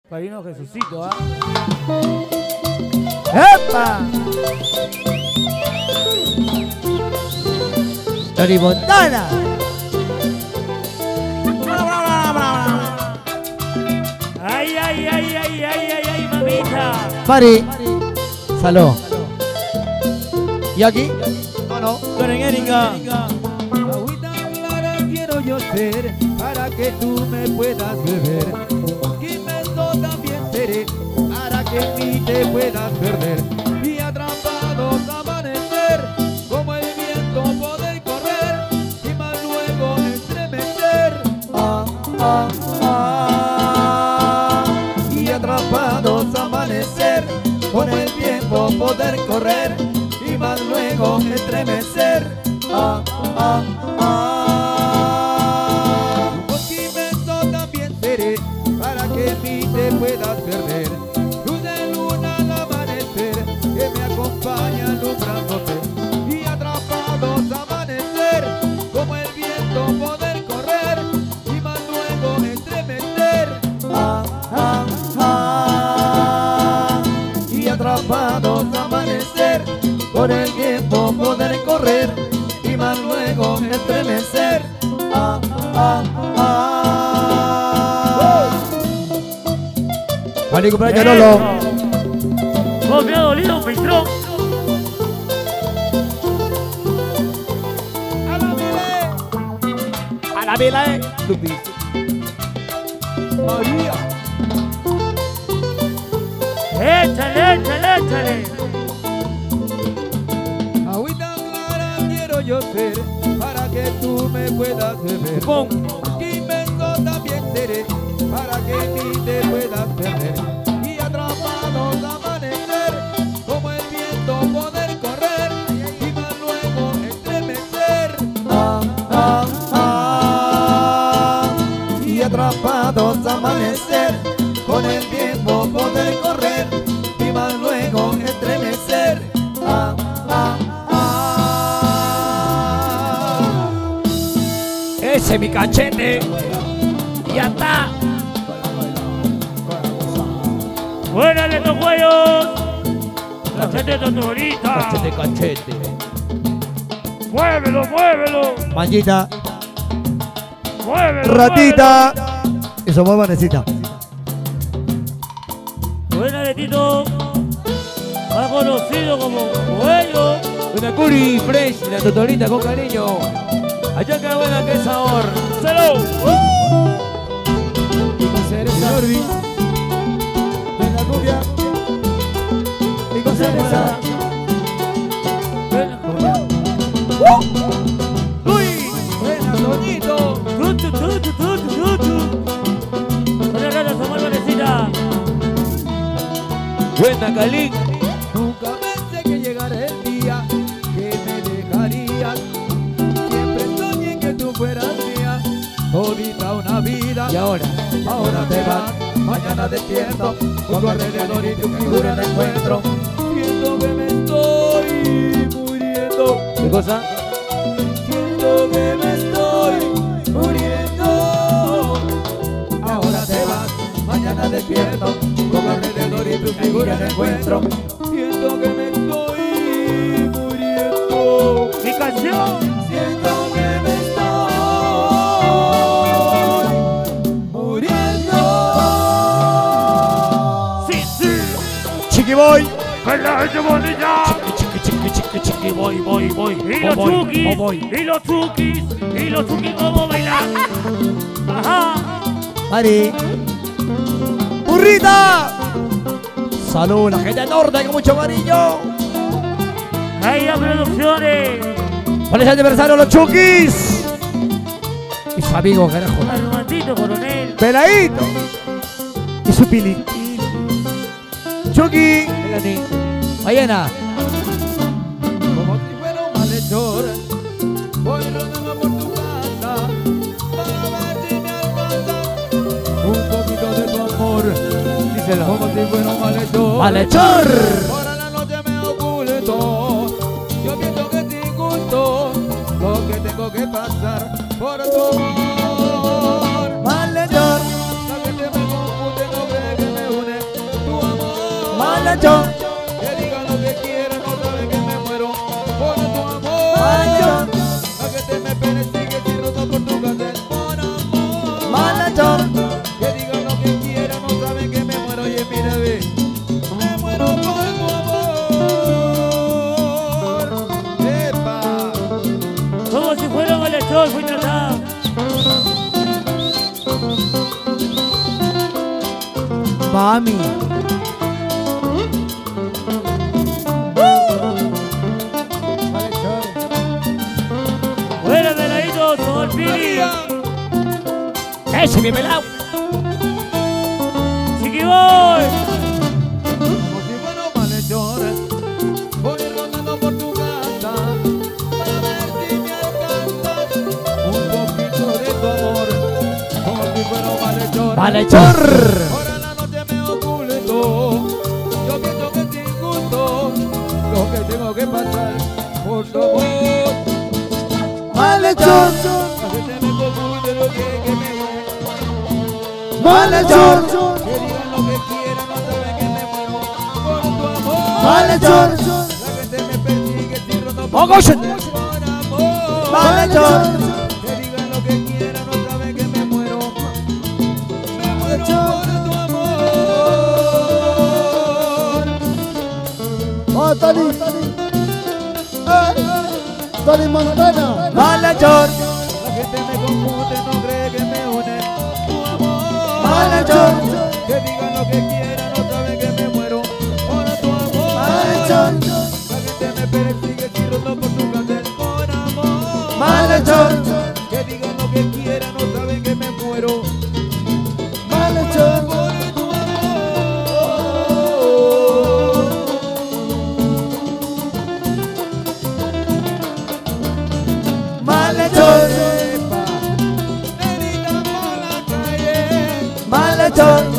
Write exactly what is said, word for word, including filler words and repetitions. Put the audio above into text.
Padrino Jesucito, ¿ah? ¡Epa! Tony Montana. Ay, ay, ay, ay, ay, ay, ay, mamita. Mari. Salud. ¿Y aquí? No, no. Con Erika. Agüita clara quiero yo ser para que tú me puedas beber. Quimento también seré para que en mí te puedas perder. Y atrapados amanecer como el viento poder correr y más luego estremecer. Ah, ah, ah. Y atrapados amanecer con el tiempo poder correr y más luego estremecer. Ah, ah, ah. Con Quimento también seré para que en mí te puedas perder. Luz de luna al amanecer que me acompaña alumbrándote. Y atrapados amanecer como el viento poder correr y más luego estremecer. Ah, ah, ah. Y atrapados amanecer con el tiempo poder correr y más luego estremecer. Ah, ah, ah. Mari, cumpleaños Lolo. ¿Cómo me ha dolido un pistrón? A la vile, A la vela, eh. María. Échale, échale, échale. Agüita clara quiero yo ser para que tú me puedas beber. Pum. Quimento también seré para que en mí te puedas perder. Y atrapados amanecer como el viento poder correr y más luego estremecer. Ah, ah, ah. Y atrapados amanecer con el tiempo poder correr y más luego estremecer. Ah, ah, ah. Ese es mi cachete. Ya está. Buena de estos cuellos. Cachete torturita. Cachete, cachete. Muévelo, muévelo. Manchita. Muévelo. Ratita. Eso mueva, necesita. Muévelo. Buena de Tito. Más conocido como cuello. Una curry fresh, la totorita con cariño. Allá que buena, qué sabor. ¡Salud! Y con cereza de la rubia y con cereza. ¡Uy! Buena, Toñito. ¡Tu, tu, tu, tu, tu, tu, tu! Buena rata, Samuel Valecita. Buena, Calín. Nunca pensé que llegara el día que me dejarías. Siempre soñé que tú fueras mía, todita una vida. Y ahora. Ahora te vas, mañana despierto, con tu alrededor y tu figura en encuentro. Siento que me estoy muriendo. ¿Qué cosa? Siento que me estoy muriendo. Ahora te vas, mañana despierto, con tu alrededor y tu figura en encuentro. Siento que me estoy muriendo. ¡Mi canción! Siento que me estoy muriendo. ¡Sí, sí! Chiquiboy. ¡Que la hegemonía! Chiqui, chiqui, chiqui, chiqui, voy, voy, voy. ¡Y los Voy, chukis! voy. ¡Y los chukis! ¡Y los chukis cómo bailan! ¡Ajá! Mari. ¡Burrita! Salud, la gente del norte con mucho cariño. ¡Ahí las producciones! Feliz aniversario los Chukis. Y su amigo, carajo. ¡Armandito, coronel! Peladito. Y su pili. Chucky. Ballena. Como si fuera un malhechor, voy rodando por tu casa para ver si me alcanza un poquito de tu amor. Díselo. Como si fuera un malhechor. Malhechor. Ahora la noche me oculto, yo pienso que es injusto lo que tengo que pasar por tu amor. Malhechor. La gente me confunde, no cree que me malhechor, que digan lo que quieran, no saben que me muero por tu amor. malhechor, La gente me persigue si roto por tu casa por amor. malhechor, Que digan lo que quieran, no saben que me muero. Oye, mira, ve, me muero por tu amor. Epa. Como si fuera malhechor, fui tratado. mami. Fuera veladito, todo el pili. ¡Ese mi pelado! Chiquiboy. Como si fuera un malhechor, voy rondando por tu casa para ver si me alcanzas un poquito de tu amor. Como si fuera un malhechor, ¡Malhechor! ahora la noche me oculto. Yo pienso que sin gusto lo que tengo que pasar por tu amor. Malhechor, La gente me confunde lo que, que me malhechor, que digan lo que quieran, no saben que me muero por tu amor. malhechor, La gente me persigue si roto por ¡Oh, gosh! por amor. malhechor, Que digan lo que quieran, no saben que me muero. Me muero por tu amor. oh Tony, eh, Tony Montana, malhechor, La gente me confunde, no cree que me une tu amor. malhechor, Que digan lo que quieran, no saben que me muero por tu amor. malhechor, La gente me persigue si roto por tu casa por amor. malhechor, Que digan lo que quieran, no saben que me muero malhechor, por tu amor. malhechor, Nenita por la calle, malhechor,